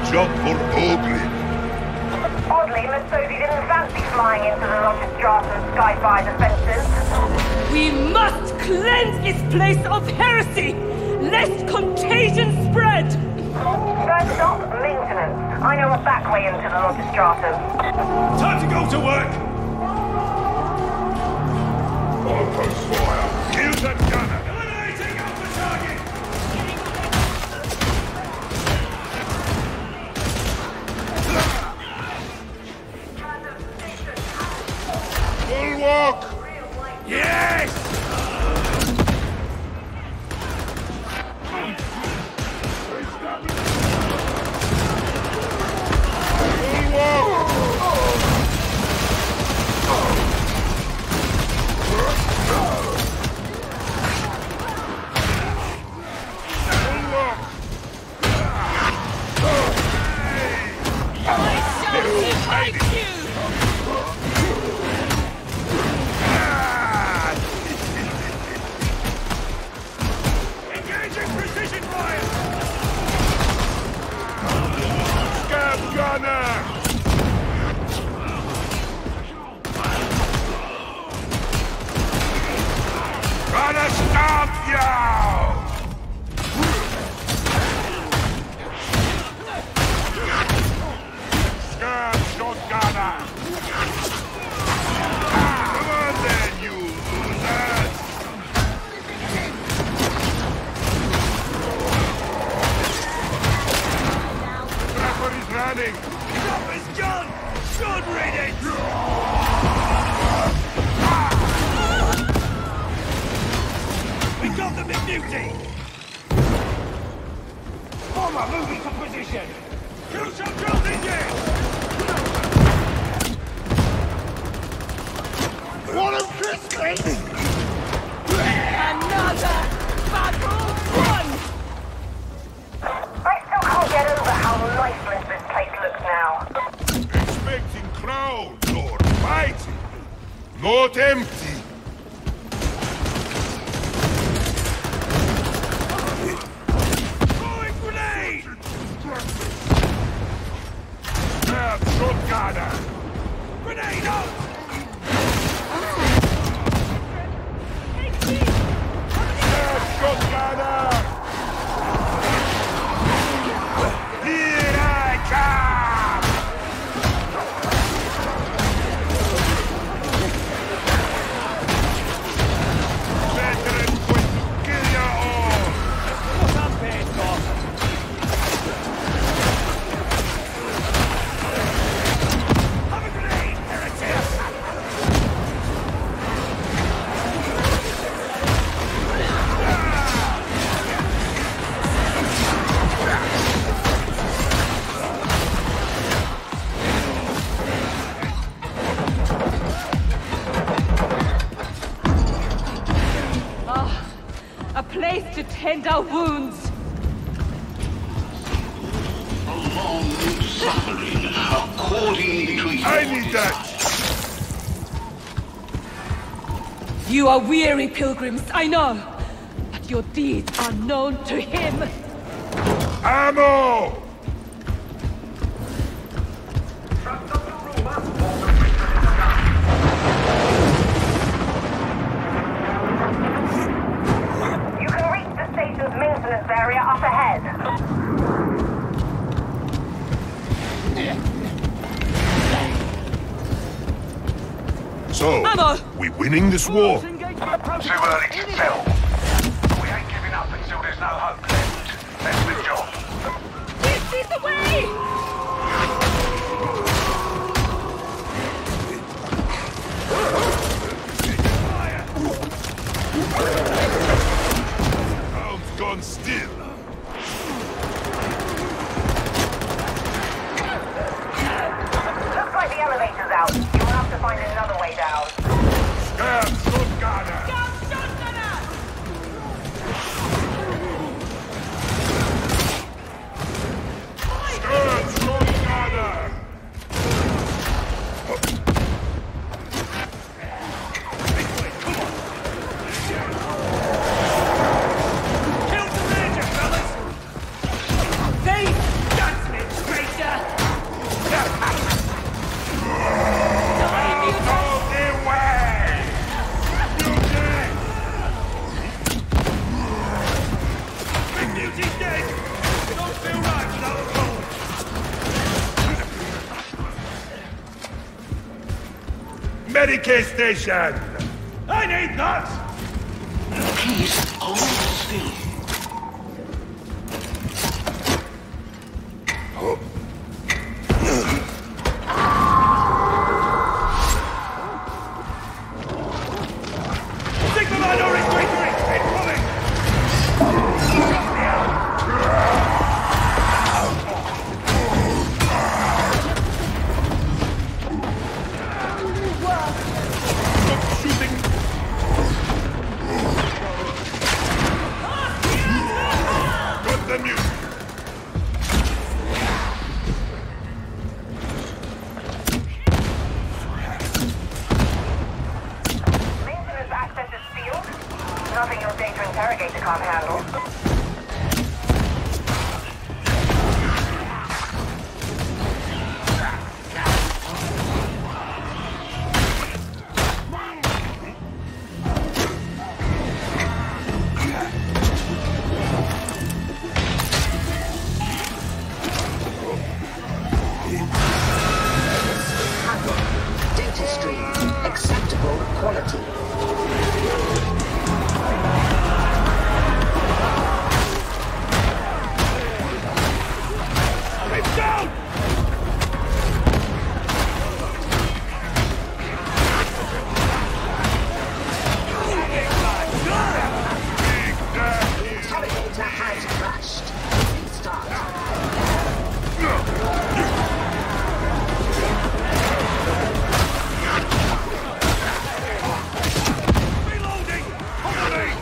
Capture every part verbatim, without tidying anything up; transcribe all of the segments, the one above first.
job for bullgryn. Oddly, Masodi didn't fancy flying into the Lodge's Stratum sky by the fences. We must cleanse this place of heresy, lest contagion spread! First stop, maintenance. I know a back way into the Lodge's Stratum. Time to go to work! Open fire! Kill that gunner! Eliminating Alpha target! Bulwark! Yes! Not empty! Throwing grenade! Grab shotgunner! Grenade out! Grab shotgunner! Here I come! Veteran's going to kill you all! What I'm paid for! Have a grenade, heretic! A place to tend our wounds. A long suffering according to your I need that! You are weary pilgrims, I know. But your deeds are known to him. Ammo! You can reach the station's maintenance area up ahead. So, Ammo! we winning this war? Too Too early to tell. We ain't giving up until there's no hope left. That's the job. This is the way! Hound's gone still. Looks like the elevator's out. You will have to find another way down. Grab shotgunner! Grab shotgunner! Kill the major, fellas! They That's it, straight Medicaid station! I need that! Please hold still. Signal minority breaking! Incoming! Got the music! Maintenance access is sealed. Nothing your data interrogator can't handle. Data stream. Acceptable quality. It's down! Interrogator has crashed. Restart. Reloading! Cover me!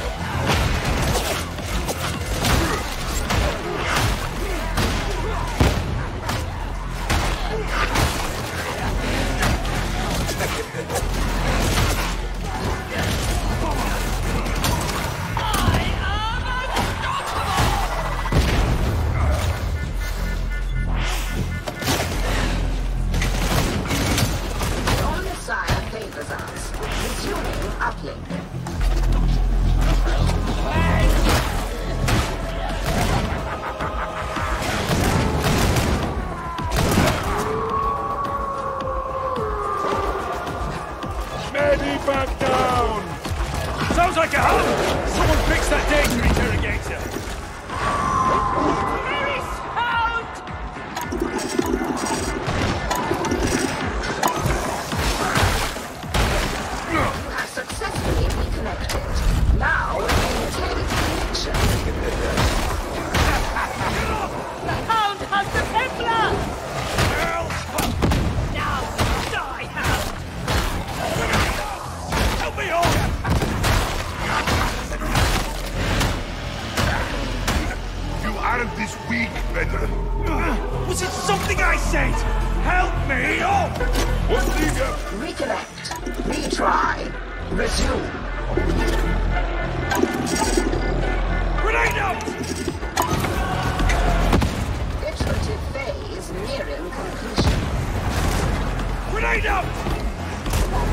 Your Messiah favors us. Resuming uplink. Medi back down! Sounds like a hunt! Someone fix that data interrogator! Have successfully reconnected. Now, maintain connection. The Hound has the Templar! Girl! Now, die, Hound! Help me all! You aren't this weak, veteran. Was it something I said? Help me up! What's the... Reconnect. Retry. Resume. Grenade out! Iterative phase nearing completion. Grenade out!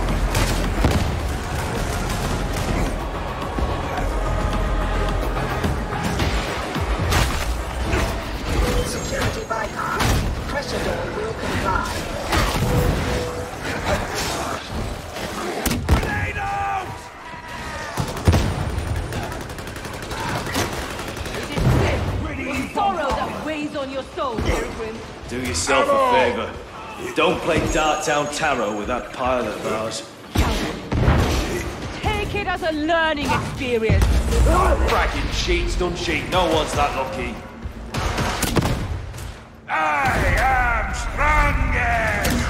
Security bypass. Pressure door will comply. Grenade out! It is this sorrow that weighs on your soul, Pilgrim. Do yourself a favor. Don't play Darktown Tarot with that pilot of ours. Take it as a learning experience. Bragging cheats don't cheat. No one's that lucky. I am strongest!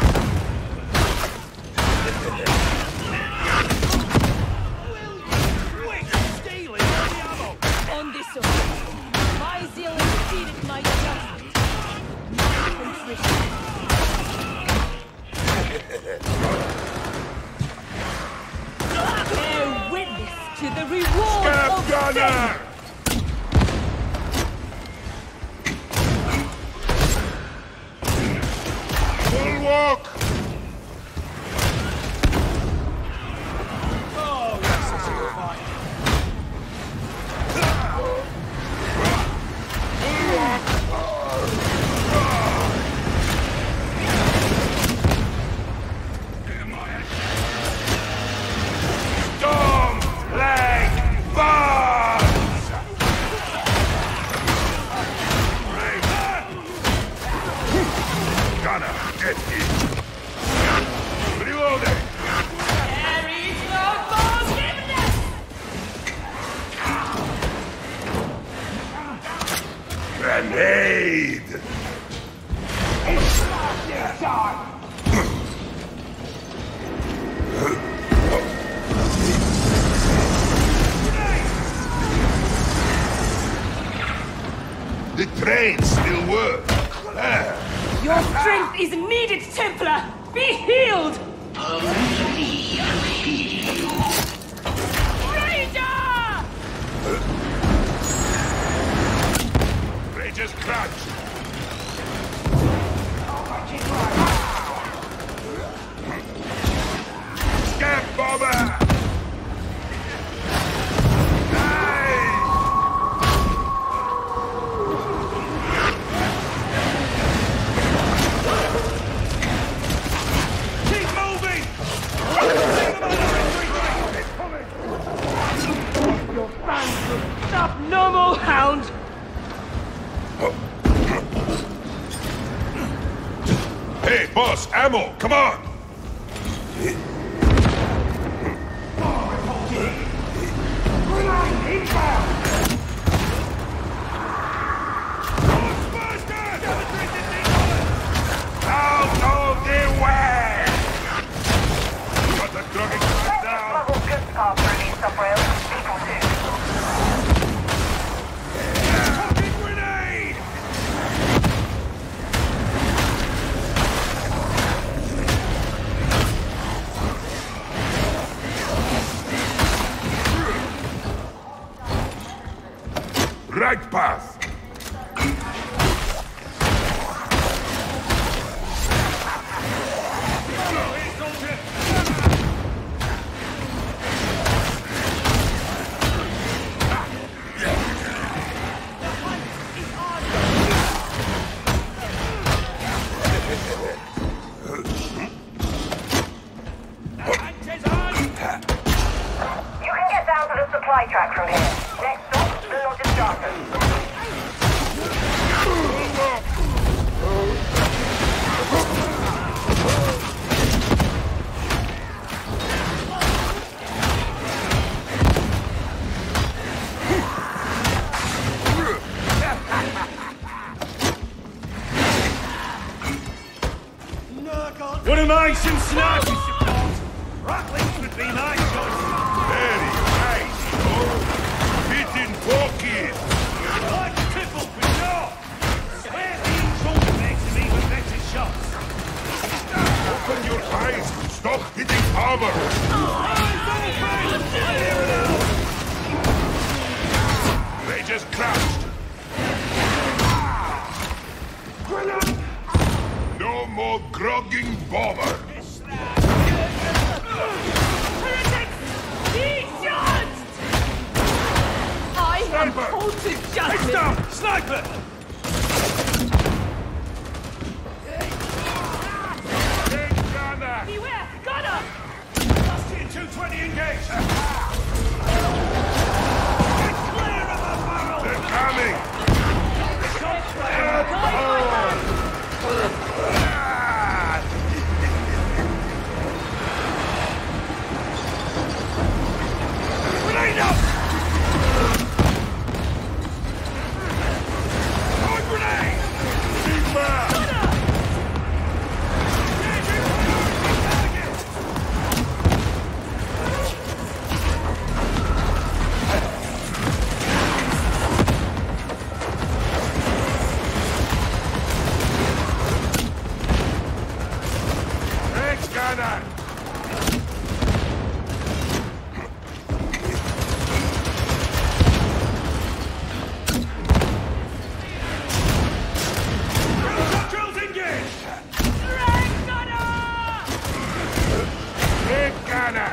Quick! Stealing all the ammo! On this one, my zeal exceeded my judgment. My contrition. Bear witness to the reward Scab of gunner! faith. Full walk! Oh, yes, this is fine. Full walk! brains still work. There. Your strength is needed, Templar! Be healed! Raider! Raider's crouched. Scab bomber! Stop, normal hound! Hey, boss, ammo, come on! Out of the way! Got the drugging man down! Smuggle goods past release up rail. People do. Fucking grenade! Right path! You can get down to the supply track from here. Next stop, the Lodge's Darkness. Wouldn't mind some snipers, suppose. Rattlings would be nice, choice. Very nice, oh! Fitting pocket! Like triple for sure. Swear the intruder makes them even better shots. Open your eyes! Stop hitting armor! They just crouched! No more grogging bomber! Be judged! I am called to Heads judgment! down! Sniper! Big gunner! Beware! Gunner! Bastion two twenty engaged! Get clear of the barrel! They're coming! Grenade up! Throw a grenade! Big man! Next gunner! Drills engaged! Big gunner!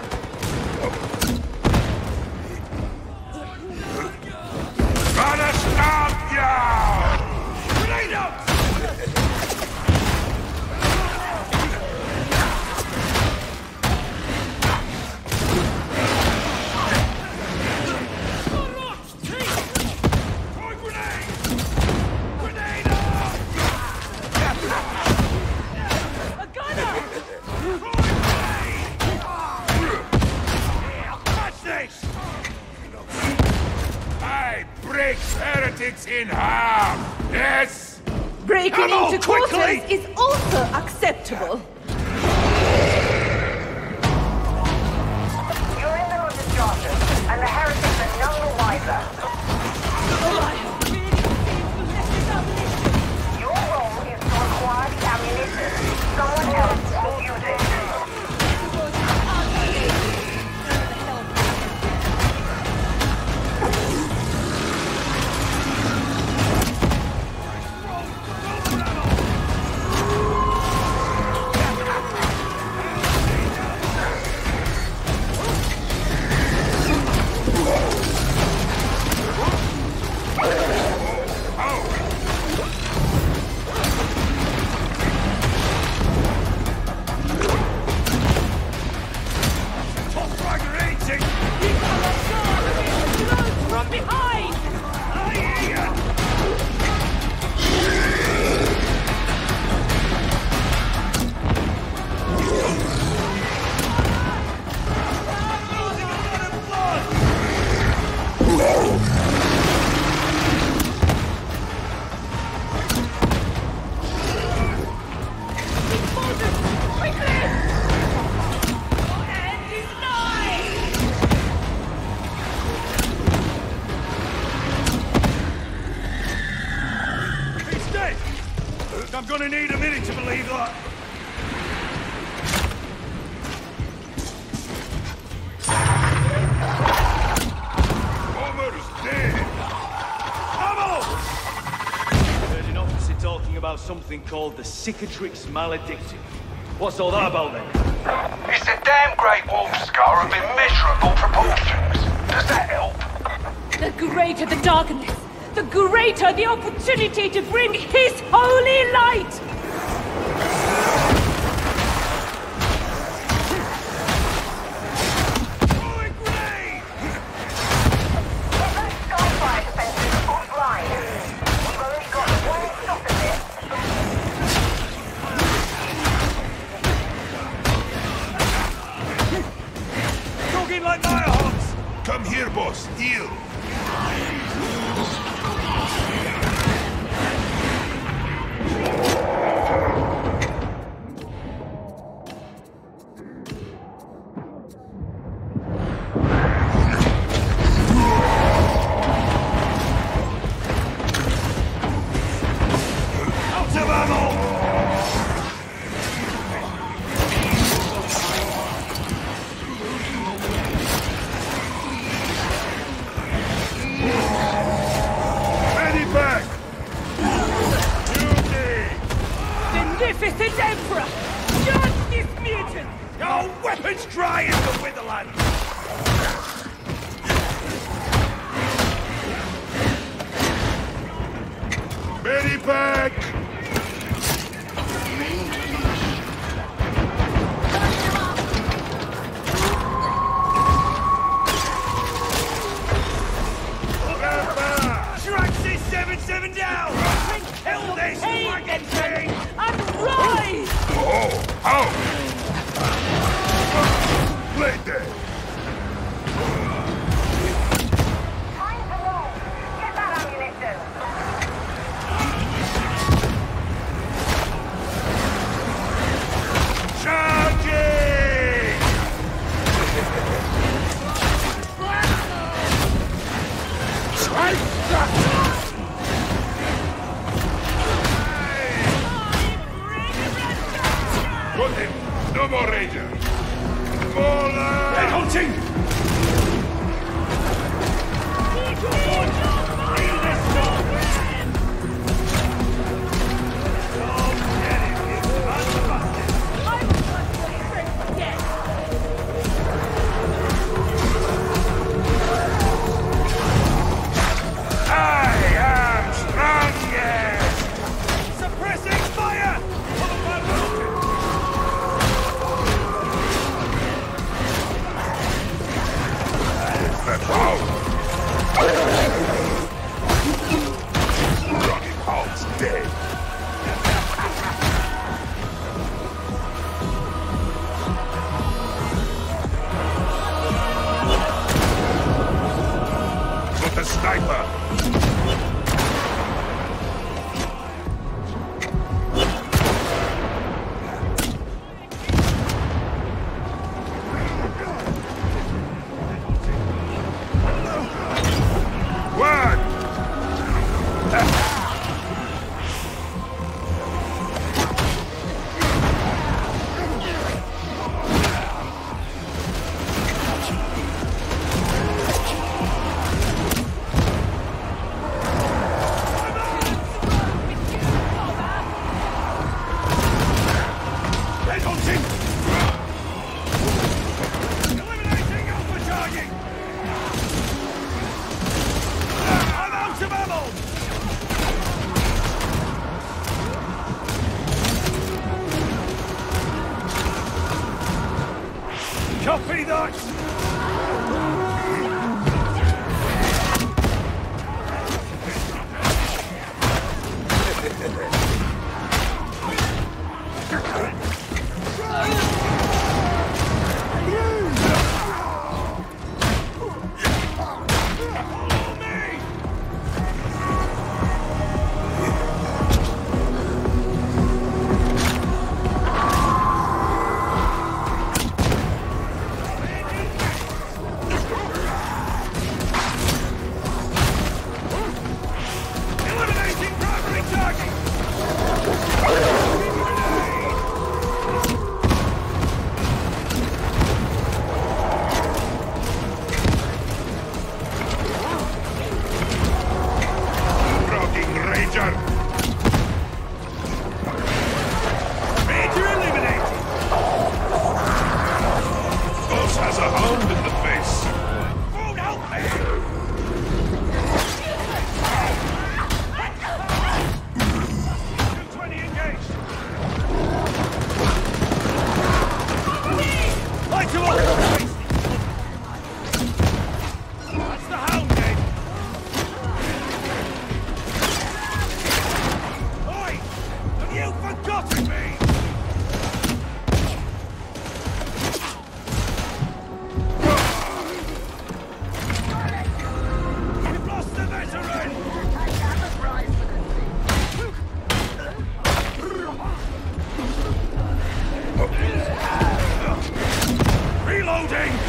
Gonna stop ya! Grenade out! Throw a grenade! Grenade out! A gunner! Throw a grenade! Catch this! I break heretics in half! Yes! Breaking Ammo, into quickly! quarters is also acceptable. You're in the Lodge's Darkness, and the heretics are none the wiser. Oh, I have really seen to let it up shooting! From behind! I hear ya! I'm gonna need a minute to believe that. Homer's dead. Ammo! Heard an officer talking about something called the cicatrix maledictive. What's all that about then? It's a damn great wolf scar of immeasurable proportions. Does that help? The greater the darkness, the greater the opportunity to bring his holy light! Throwing grenade! Those skyfire defenses are offline. We've only got one shot at this. Talking like my horns! Come here, boss. Heal. Out of ammo! Ready back. Beneficent Emperor! Justice mutant! Your weapons dry as the Witherland! Ready back. Track this seven seven down! Kill this wagon thing! And rise! Oh, out. Play dead. Time to move. Get that ammunition. Charging. Put him. No more ranger. Smaller. Head hunting! I am strongest. Suppressing fire! That's out. Rocking out's dead. Put the sniper. One. Head hunting! Eliminating alpha charging! I'm out of ammo! Copy that! has a hound in the face. Won't help me! twenty engaged! Light him up! That's the hound gate! Oi! Have you forgotten me? We've lost the veteran! Reloading!